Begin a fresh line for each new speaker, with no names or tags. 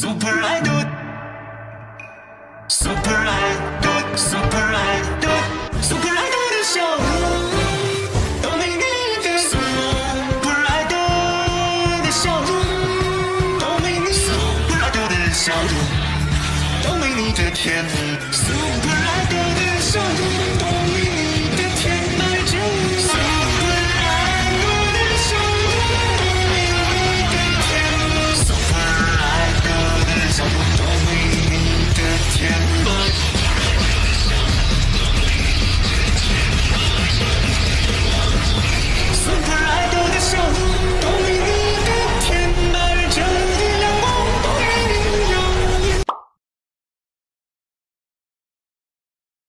Super Idol Super Idol Super Idol Super Idol 的笑容都没你的 Super Idol 的笑容都没你 Super Idol 的笑容都没你的甜蜜 Super Idol 的笑容